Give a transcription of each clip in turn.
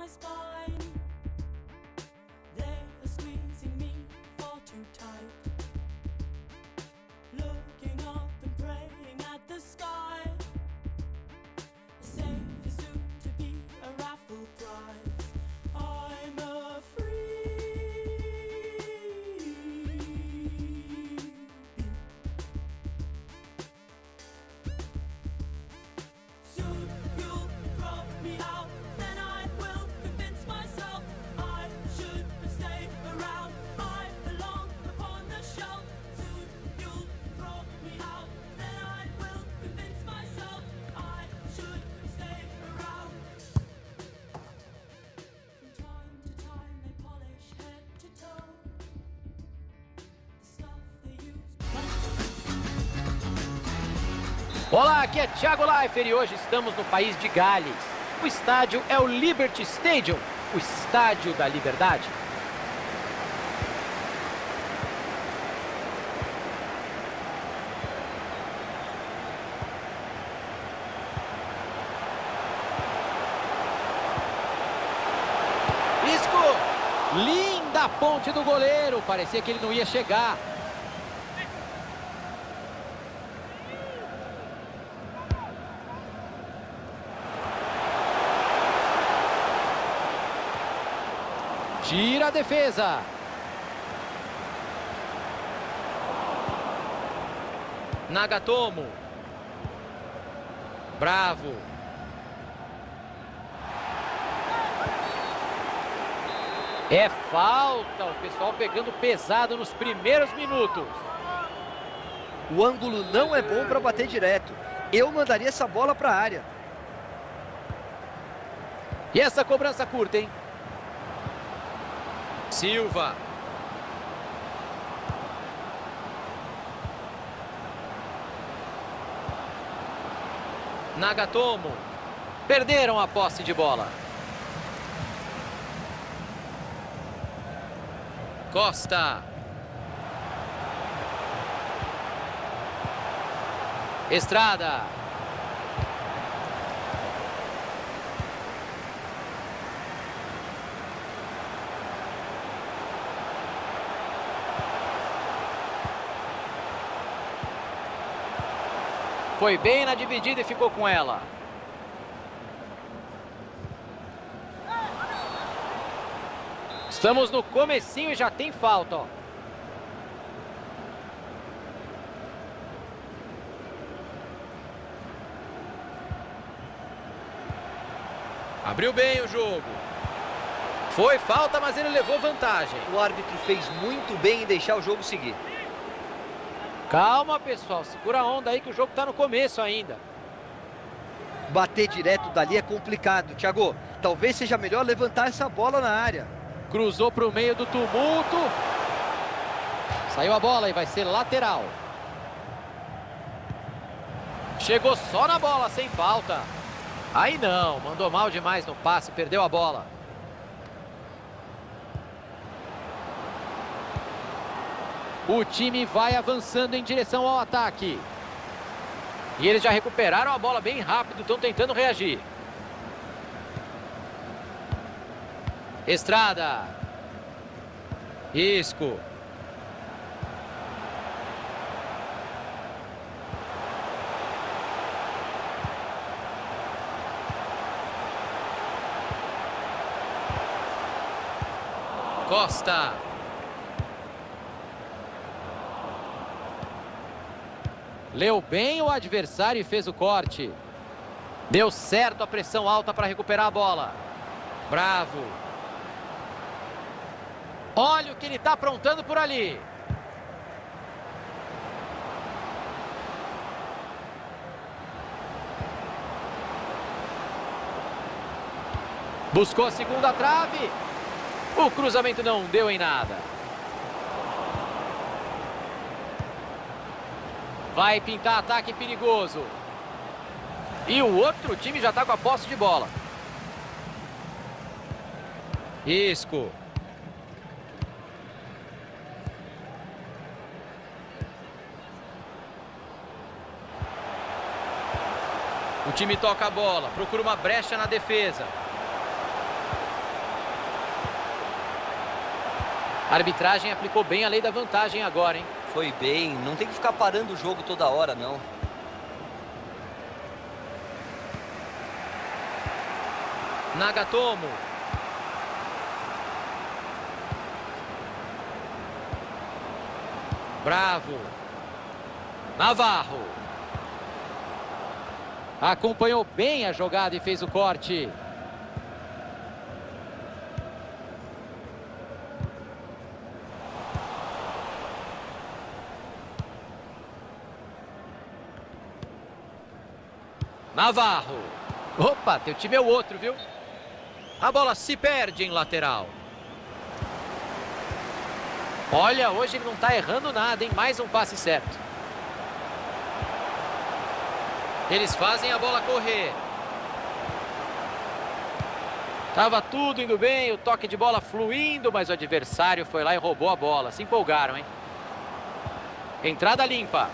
my spine. They are squeezing me far too tight. Looking up and praying at the sky. Safe is soon to be a raffle prize. I'm a soon you'll throw me out, then I will convince myself I should have stayed around. I belong upon the shelf. Soon you'll throw me out, then I will convince myself I should have stayed around. From time to time they polish head to toe. The stuff they use. Olá, aqui é Thiago Leifert e hoje estamos no país de Gales. O estádio é o Liberty Stadium, o estádio da liberdade. Isco! Linda ponte do goleiro, parecia que ele não ia chegar. Tira a defesa. Nagatomo. Bravo. É falta. O pessoal pegando pesado nos primeiros minutos. O ângulo não é bom para bater direto. Eu mandaria essa bola para a área. E essa cobrança curta, hein? Silva. Nagatomo. Perderam a posse de bola. Costa. Estrada. Foi bem na dividida e ficou com ela. Estamos no comecinho e já tem falta, ó. Abriu bem o jogo. Foi falta, mas ele levou vantagem. O árbitro fez muito bem em deixar o jogo seguir. Calma, pessoal. Segura a onda aí que o jogo tá no começo ainda. Bater direto dali é complicado, Thiago. Talvez seja melhor levantar essa bola na área. Cruzou para o meio do tumulto. Saiu a bola e vai ser lateral. Chegou só na bola, sem falta. Aí não, mandou mal demais no passe, perdeu a bola. O time vai avançando em direção ao ataque. E eles já recuperaram a bola bem rápido, estão tentando reagir. Estrada. Isco. Costa. Leu bem o adversário e fez o corte. Deu certo a pressão alta para recuperar a bola. Bravo. Olha o que ele está aprontando por ali. Buscou a segunda trave. O cruzamento não deu em nada. Vai pintar ataque perigoso. E o outro time já está com a posse de bola. Isco. O time toca a bola, procura uma brecha na defesa. A arbitragem aplicou bem a lei da vantagem agora, hein? Foi bem, não tem que ficar parando o jogo toda hora, não. Nagatomo. Bravo. Navarro. Acompanhou bem a jogada e fez o corte. Navarro. Opa, teu time é o outro, viu? A bola se perde em lateral. Olha, hoje ele não está errando nada, hein? Mais um passe certo. Eles fazem a bola correr. Tava tudo indo bem, o toque de bola fluindo, mas o adversário foi lá e roubou a bola. Se empolgaram, hein? Entrada limpa.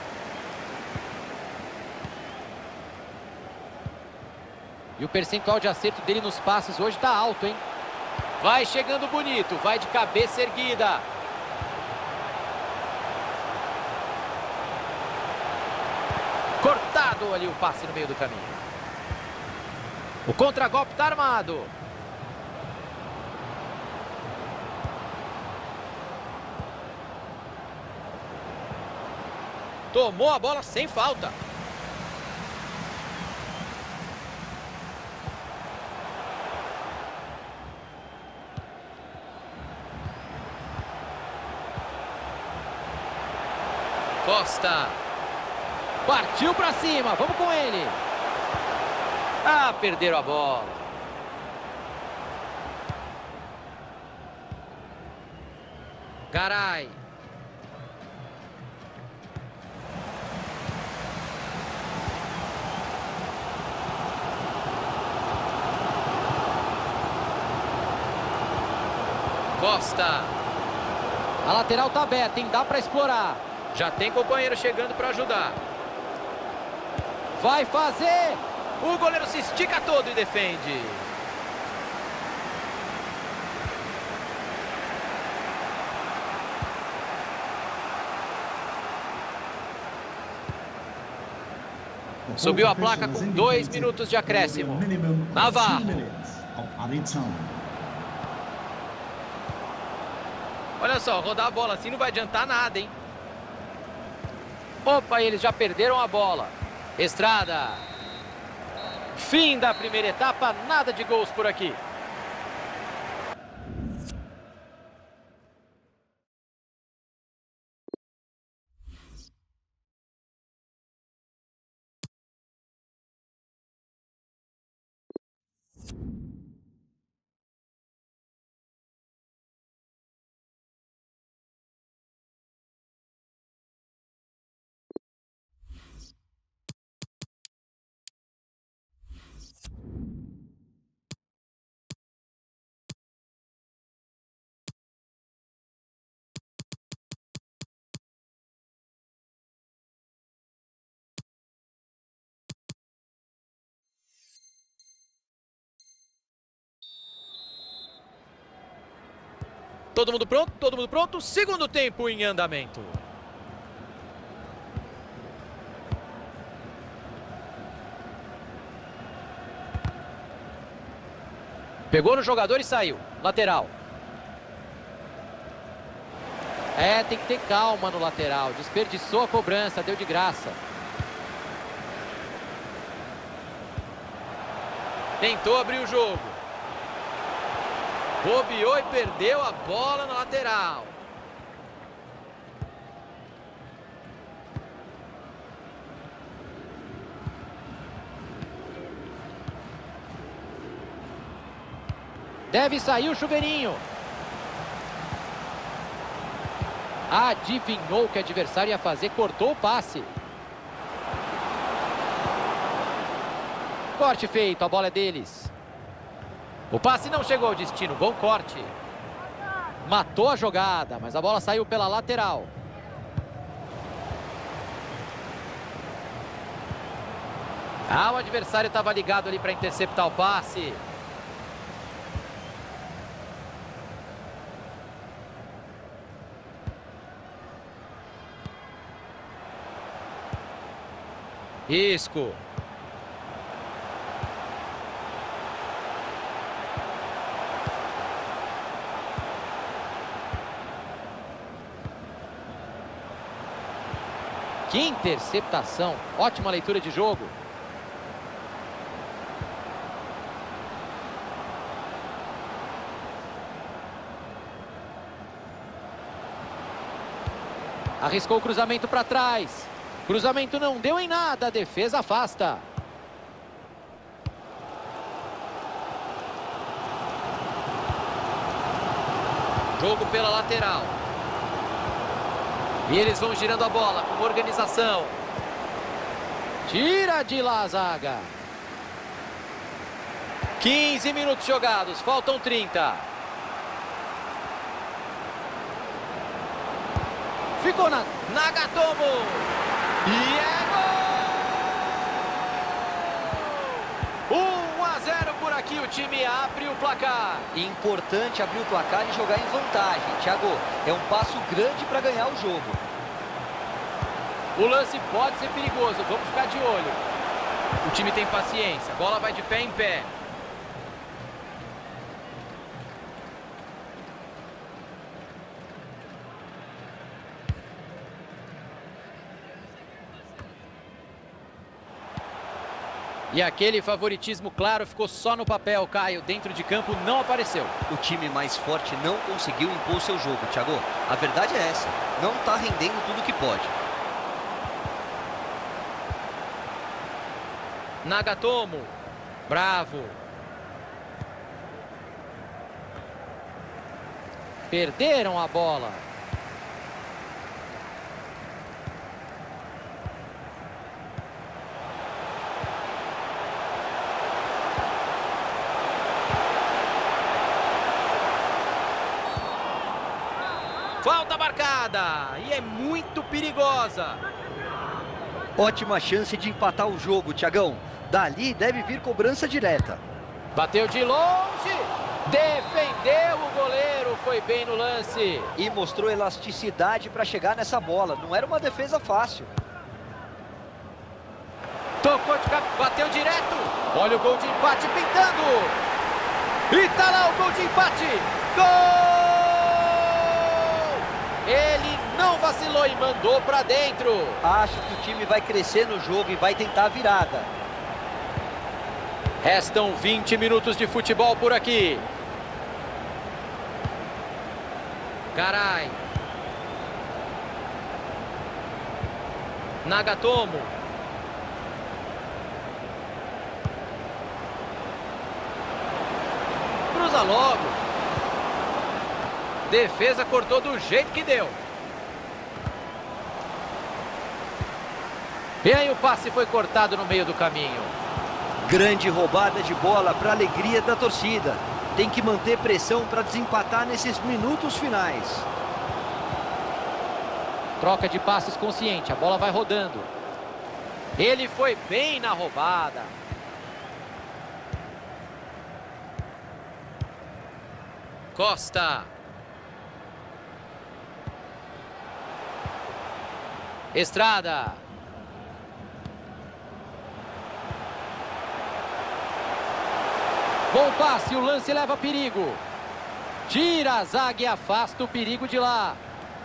E o percentual de acerto dele nos passes hoje está alto, hein? Vai chegando bonito, vai de cabeça erguida. Cortado ali o passe no meio do caminho. O contragolpe está armado. Tomou a bola sem falta. Costa. Partiu pra cima, vamos com ele. Ah, perderam a bola. Garay. Costa. A lateral tá aberta, hein? Dá pra explorar. Já tem companheiro chegando para ajudar. Vai fazer! O goleiro se estica todo e defende. Subiu a placa com 2 minutos de acréscimo. Navarro. Olha só, rodar a bola assim não vai adiantar nada, hein? Opa, eles já perderam a bola. Estrada. Fim da primeira etapa, nada de gols por aqui. Todo mundo pronto? Todo mundo pronto? Segundo tempo em andamento. Pegou no jogador e saiu. Lateral. Tem que ter calma no lateral. Desperdiçou a cobrança, deu de graça. Tentou abrir o jogo. Bobeou e perdeu a bola na lateral. Deve sair o chuveirinho. Adivinhou o que o adversário ia fazer, cortou o passe. Corte feito, a bola é deles. O passe não chegou ao destino, bom corte. Matou a jogada, mas a bola saiu pela lateral. O adversário estava ligado ali para interceptar o passe. Isco. Que interceptação. Ótima leitura de jogo. Arriscou o cruzamento para trás. Cruzamento não deu em nada. A defesa afasta. Jogo pela lateral. E eles vão girando a bola com organização. Tira de lá a zaga. 15 minutos jogados. Faltam 30. Ficou na Nagatomo. E é gol! 1-0 por aqui. O time abre o placar. Importante abrir o placar e jogar em vantagem. Thiago, é um passo grande para ganhar o jogo. O lance pode ser perigoso. Vamos ficar de olho. O time tem paciência. A bola vai de pé em pé. E aquele favoritismo claro ficou só no papel, Caio. Dentro de campo não apareceu. O time mais forte não conseguiu impor seu jogo, Thiago. A verdade é essa. Não está rendendo tudo que pode. Nagatomo. Bravo. Perderam a bola. Falta marcada. E é muito perigosa. Ótima chance de empatar o jogo, Thiagão. Dali deve vir cobrança direta. Bateu de longe. Defendeu o goleiro. Foi bem no lance. E mostrou elasticidade para chegar nessa bola. Não era uma defesa fácil. Tocou de cabeça. Bateu direto. Olha o gol de empate pintando. E tá lá o gol de empate. Gol! Ele não vacilou e mandou pra dentro. Acho que o time vai crescer no jogo e vai tentar a virada. Restam 20 minutos de futebol por aqui. Carai. Nagatomo. Cruza logo. Defesa cortou do jeito que deu. E aí o passe foi cortado no meio do caminho. Grande roubada de bola para a alegria da torcida. Tem que manter pressão para desempatar nesses minutos finais. Troca de passes consciente. A bola vai rodando. Ele foi bem na roubada. Costa. Estrada. Bom passe, o lance leva perigo. Tira a zaga e afasta o perigo de lá.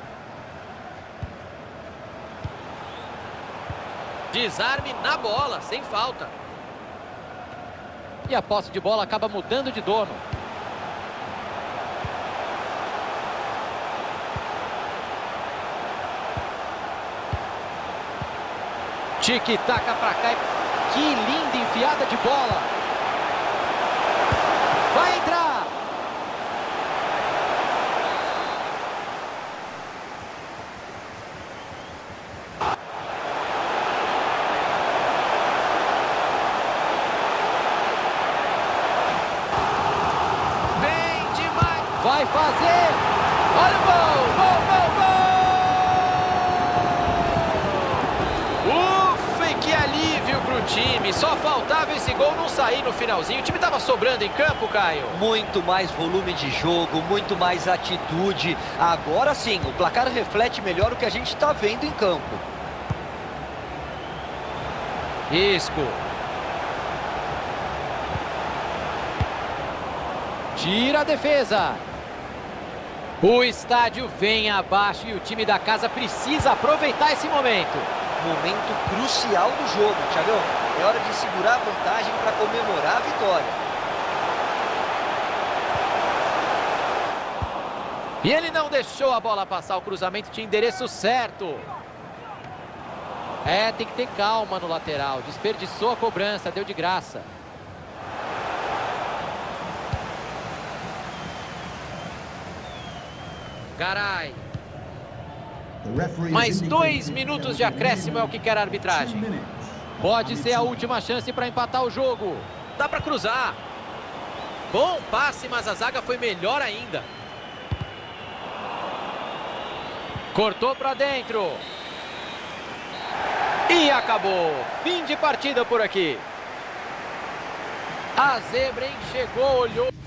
Desarme na bola, sem falta. E a posse de bola acaba mudando de dono. Tic-taca pra cá. Que linda enfiada de bola. Vai entrar. Bem demais. Vai fazer. Olha o gol. Gol, gol, gol. Ufa, que alívio pro time. Só faltava esse gol não sair no finalzinho. O time estava sobrando em campo, Caio. Muito mais volume de jogo, muito mais atitude. Agora sim, o placar reflete melhor o que a gente está vendo em campo. Isco. Tira a defesa. O estádio vem abaixo e o time da casa precisa aproveitar esse momento. Momento crucial do jogo, Thiagão. É hora de segurar a vantagem para comemorar a vitória. E ele não deixou a bola passar, o cruzamento tinha endereço certo. Tem que ter calma no lateral. Desperdiçou a cobrança, deu de graça. Garay. Mais 2 minutos de acréscimo é o que quer a arbitragem. Pode ser a última chance para empatar o jogo. Dá para cruzar. Bom passe, mas a zaga foi melhor ainda. Cortou para dentro. E acabou. Fim de partida por aqui. A zebra chegou, olhou.